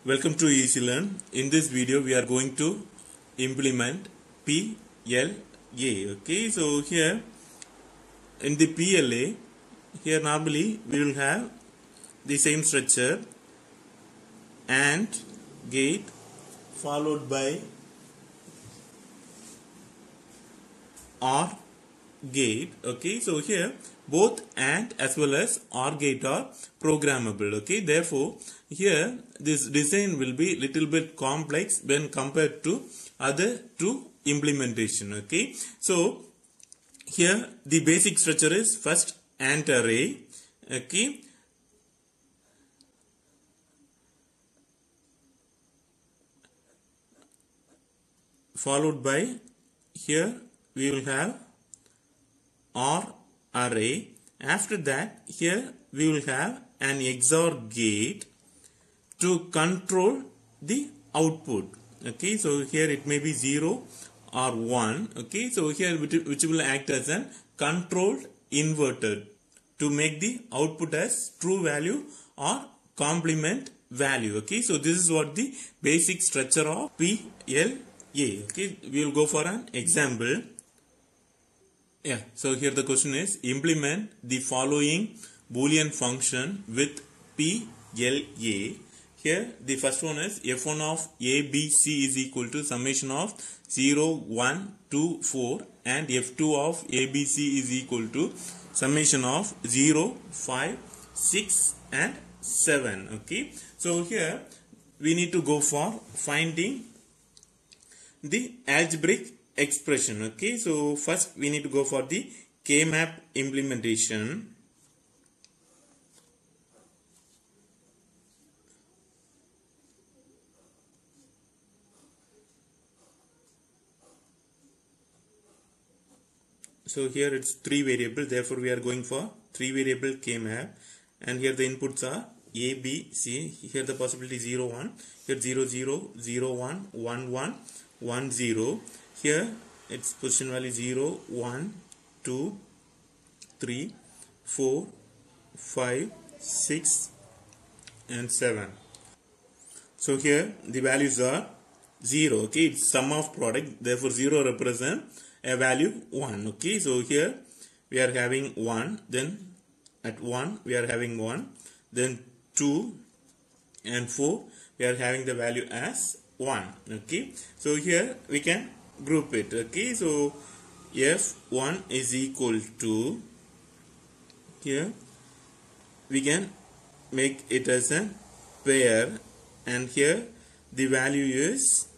Welcome to Easy Learn. In this video we are going to implement PLA. Okay, so here in the PLA, here normally we will have the same structure AND gate followed by OR gate. Okay, so here both AND as well as OR gate are programmable. Okay, therefore here this design will be little bit complex when compared to other two implementation. Okay, so here the basic structure is first AND array. Okay, followed by here we will have OR array. After that here we will have an XOR gate to control the output. Okay, so here it may be 0 or 1. Okay, so here which will act as an controlled inverter to make the output as true value or complement value. Okay, so this is what the basic structure of PLA. Okay, we will go for an example. Yeah, so here the question is implement the following Boolean function with PLA. Here the first one is f1 of ABC is equal to summation of 0, 1, 2, 4 and f2 of ABC is equal to summation of 0, 5, 6 and 7. Okay, so here we need to go for finding the algebraic expression. Okay, so first we need to go for the K-map implementation. So here it's 3 variable, therefore we are going for 3 variable K-map, and here the inputs are A, B, C. Here the possibility 0, 1, here 0, 0, 0, 1, 1, 1, 1, 0. Here its position value 0, 1, 2, 3, 4, 5, 6 and 7. So here the values are 0. Okay, it's sum of product, therefore 0 represent a value 1. Okay, so here we are having 1, then at 1 we are having 1, then 2 and 4 we are having the value as 1. Okay, so here we can group it. Okay, so f1 is equal to, here we can make it as a pair, and here the value is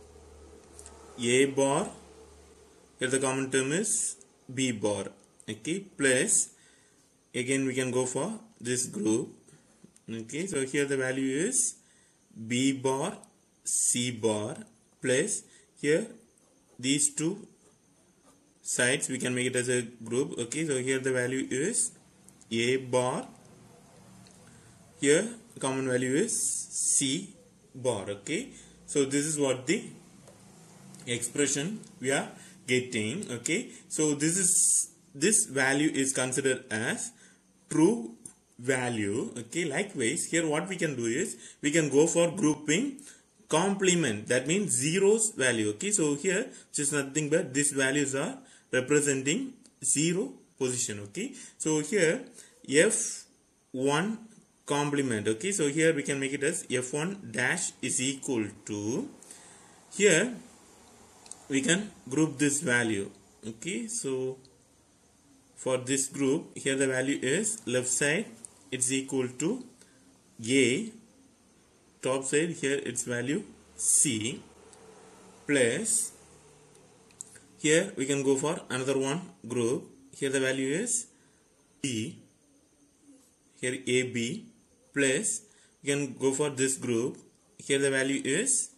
A bar, here the common term is B bar. Okay, plus again we can go for this group. Okay, so here the value is B bar, C bar, plus here these two sides we can make it as a group. Okay, so here the value is A bar, here common value is C bar. Okay, so this is what the expression we are getting. Okay, so this value is considered as true value. Okay, likewise here what we can do is we can go for grouping complement, that means zeros value. Okay, so here just nothing but these values are representing 0 position. Okay, so here f1 complement. Okay, so here we can make it as f1 dash is equal to, here we can group this value. Okay, so for this group here the value is left side it's equal to A, top side here its value C, plus here we can go for another one group, here the value is B, here AB, plus we can go for this group, here the value is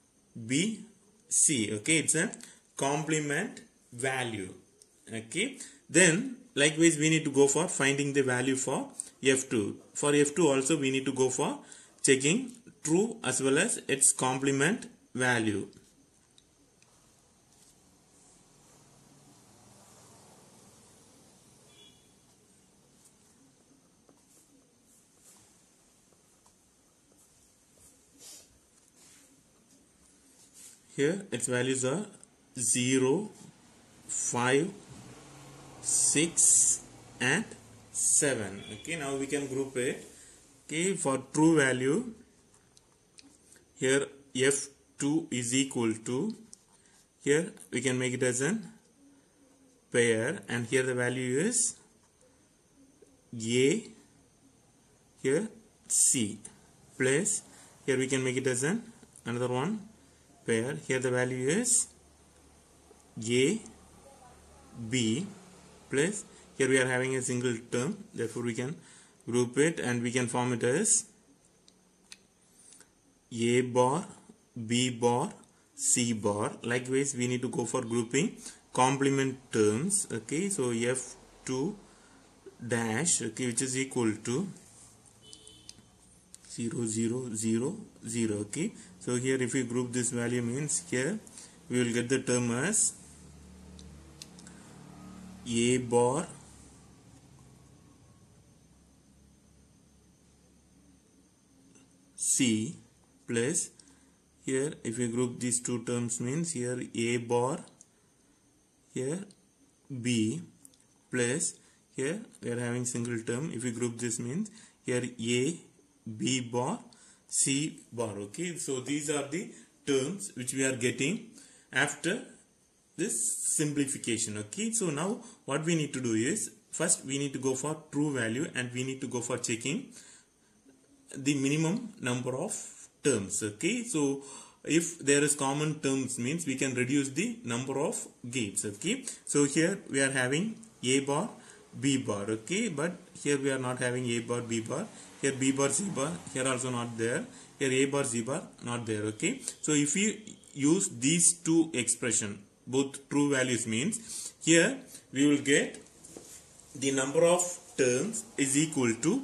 BC. Okay, it's a complement value. Okay, then likewise we need to go for finding the value for F2. For F2 also we need to go for checking true as well as its complement value. Here its values are 0, 5, 6 and 7. Okay, now we can group it. Okay, for true value, here F2 is equal to, here we can make it as an pair, and here the value is A, here C, plus here we can make it as an another one pair, here the value is A, B, plus here we are having a single term, therefore we can group it and we can form it as A bar, B bar, C bar. Likewise we need to go for grouping complement terms. Okay, so F2 dash, okay, which is equal to 0, 0, 0, 0. Okay, so here if we group this value, means here we will get the term as A bar, C, plus here if we group these two terms, means here A bar, here B, plus here we are having single term. If we group this, means here A, B bar, C bar. Okay, so these are the terms which we are getting after this simplification. Okay, so now what we need to do is, first we need to go for true value and we need to go for checking the minimum number of terms. Okay, so if there is common terms, means we can reduce the number of gates. Okay, so here we are having A bar, B bar. Okay, but here we are not having A bar, B bar. Here B bar, C bar, here also not there. Here A bar, C bar, not there. Okay, so if you use these two expression, both true values, means here we will get the number of terms is equal to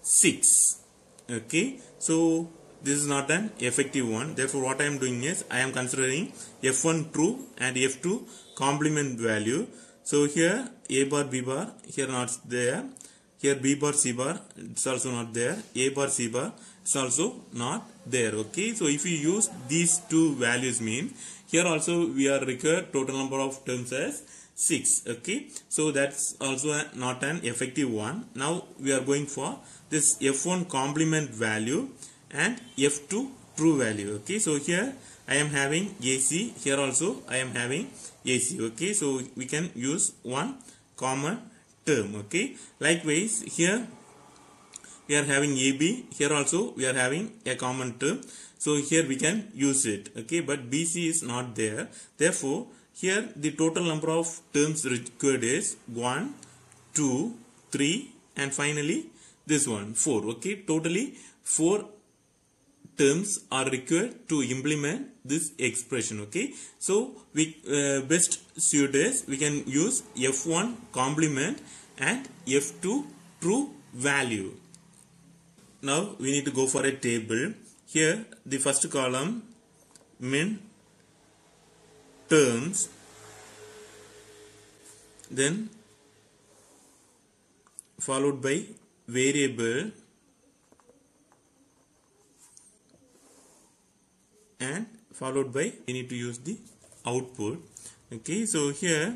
6. Okay, so this is not an effective one. Therefore what I am doing is, I am considering F1 true and F2 complement value. So here A bar, B bar, here not there. Here B bar, C bar, it's also not there. A bar, C bar, it's also not there. Okay, so if you use these two values, means here also we are required total number of terms as 6. Okay, so that's also not an effective one. Now we are going for this F1 complement value and F2 true value. Okay, so here I am having AC, here also I am having AC. Okay, so we can use one common term. Okay, likewise here we are having AB, here also we are having a common term, so here we can use it. Okay, but BC is not there. Therefore here the total number of terms required is 1, 2, 3 and finally this one 4. Okay, totally 4 terms are required to implement this expression. Okay, so we best suit is we can use F1 complement and F2 true value. Now we need to go for a table. Here the first column min terms, then followed by variable and followed by we need to use the output. Okay, so here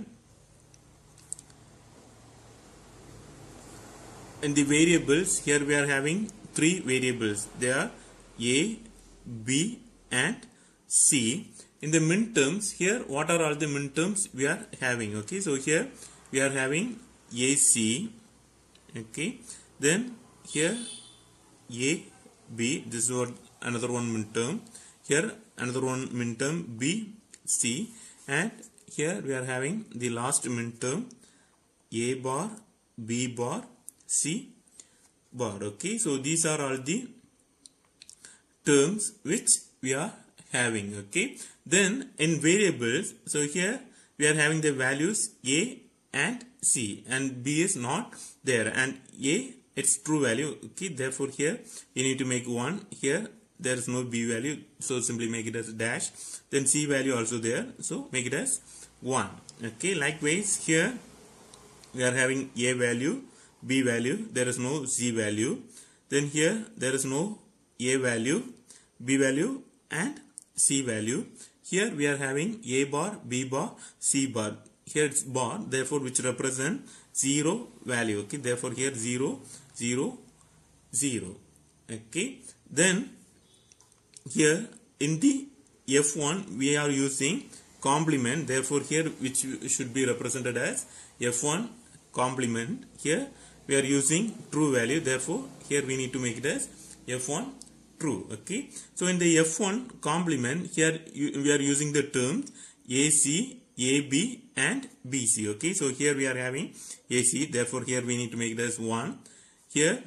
in the variables, here we are having 3 variables. They are A, B and C. In the min terms, here what are all the min terms we are having? Okay, so here we are having AC. Okay, then here A, B, this is what another one min term. Here another one min term B, C, and here we are having the last min term A bar, B bar, C bar. Okay, so these are all the terms which we are having. Okay, then in variables, so here we are having the values A and C and B is not there, and A its true value. Okay, therefore here you need to make 1. Here there is no B value, so simply make it as dash. Then C value also there, so make it as 1. Okay, likewise here we are having A value, B value, there is no C value. Then here there is no A value, B value and C value. here we are having A bar, B bar, C bar. Here it's bar, therefore which represent 0 value. Okay, therefore here 0, 0, 0. Okay, then here in the F1 we are using complement, therefore here which should be represented as F1 complement. Here we are using true value, therefore here we need to make it as F1 true. Okay, so in the F1 complement, here we are using the terms AC, AB and BC. Okay, so here we are having AC, therefore here we need to make it as 1. Here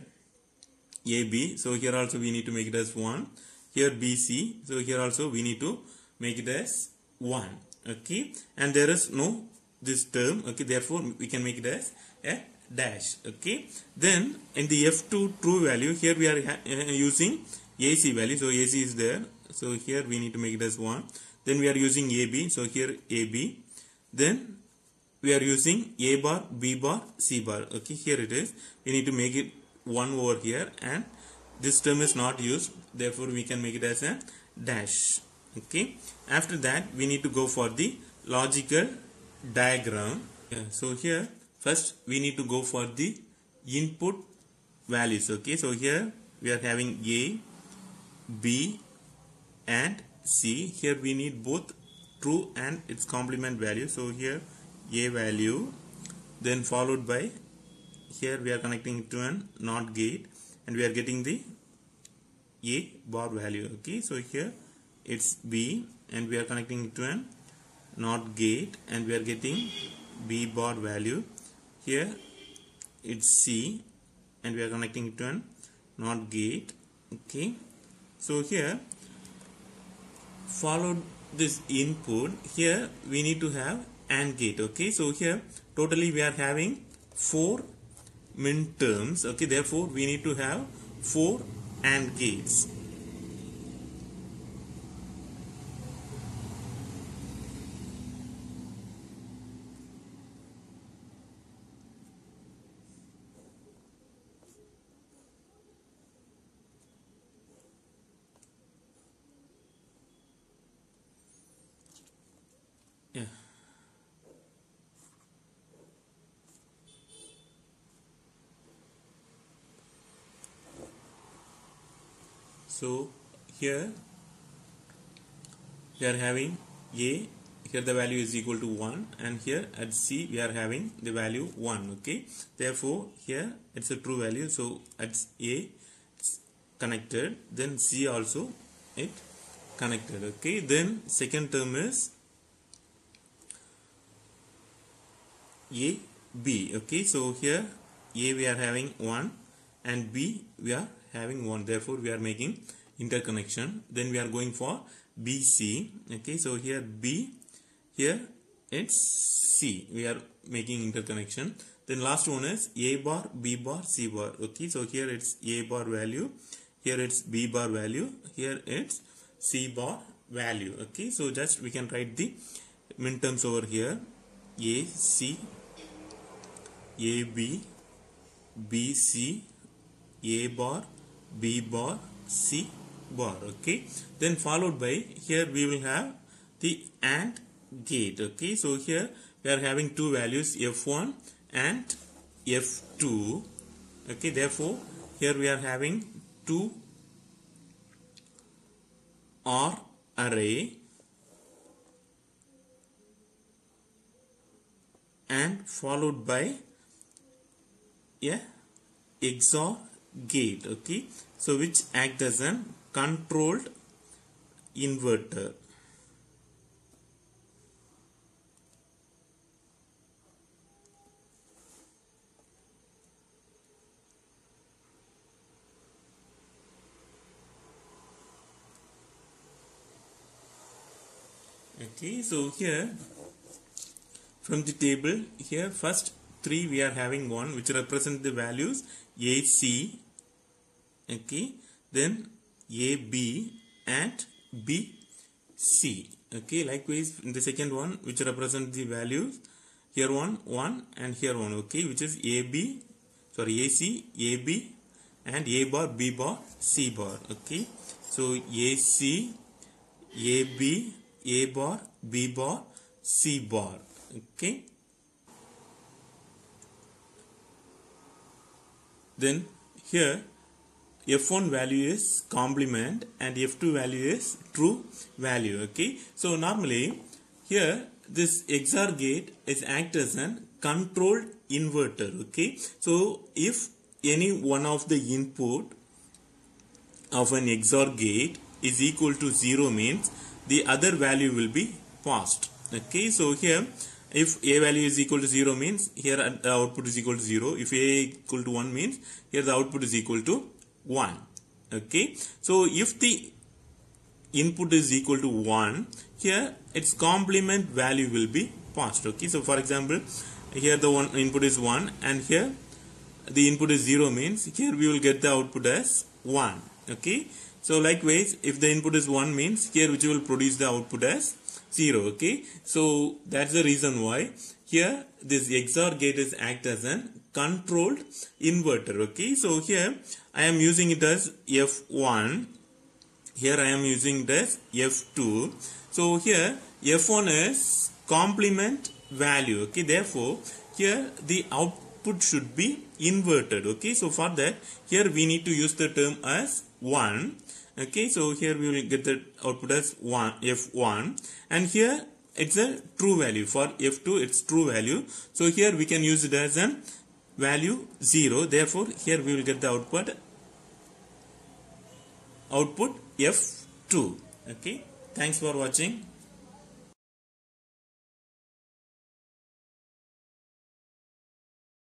AB, so here also we need to make it as 1. Here BC, so here also we need to make it as 1. Okay, and there is no this term. Okay, therefore we can make it as a dash. Okay, then in the F2 true value, here we are using AC value, so AC is there, so here we need to make it as 1. Then we are using AB, so here AB. Then we are using A bar, B bar, C bar. Okay, here it is. We need to make it 1 over here, and this term is not used, therefore we can make it as a dash. Okay, after that we need to go for the logical diagram. So here first we need to go for the input values. Okay, so here we are having A, B and C. Here we need both true and its complement value. So here A value, then followed by, here we are connecting it to an NOT gate and we are getting the A bar value. Okay, so here it's B and we are connecting it to an NOT gate and we are getting B bar value. Here it's C and we are connecting it to an NOT gate. Okay, so here followed this input, here we need to have AND gate. Okay, so here totally we are having 4 min terms. Okay, therefore we need to have 4 AND gates. Yeah. So here we are having A, here the value is equal to 1, and here at C we are having the value 1. Okay, therefore here it's a true value, so at A it's connected, then C also it connected. Okay, then second term is A, B. Okay, so here A we are having 1 and B we are having 1, therefore we are making interconnection. Then we are going for BC. Okay, so here B, here it's C, we are making interconnection. Then last one is A bar, B bar, C bar. Okay, so here it's A bar value, here it's B bar value, here it's C bar value. Okay, so just we can write the min terms over here: A, C, A, B, B, C, A bar, B bar, C bar. Okay, then followed by, here we will have the AND gate. Okay, so here we are having two values, F1 and F2. Okay, therefore here we are having two OR array and followed by a XOR gate. Okay, so which act as an controlled inverter. Okay, so here from the table, here first 3 we are having 1 which represent the values AC, okay, then AB and BC. Okay, likewise in the second one which represent the values, here 1 and here 1, okay, which is AC, AB and A bar, B bar, C bar. Okay, so AC, AB A bar, B bar, C bar. Okay. Then here F1 value is complement and F2 value is true value. Okay. So normally here this XOR gate is act as an controlled inverter. Okay. So if any one of the input of an XOR gate is equal to 0 means the other value will be passed. Okay. So here if A value is equal to 0 means here the output is equal to 0. If A equal to 1 means here the output is equal to 1. Okay. So if the input is equal to 1, here its complement value will be passed. Okay. So for example, here the one input is 1 and here the input is 0 means here we will get the output as 1. Okay. So likewise, if the input is 1 means here which will produce the output as 0. Okay. So that's the reason why here this XOR gate is act as an controlled inverter. Okay. So here I am using it as F1. Here I am using it as F2. So here F1 is complement value. Okay. Therefore here the output should be inverted. Okay. So for that here we need to use the term as 1. Okay. So here we will get the output as 1 F1 and here it's a true value. For F2 it's true value. So here we can use it as a value 0. Therefore here we will get the output F2. Okay. Thanks for watching.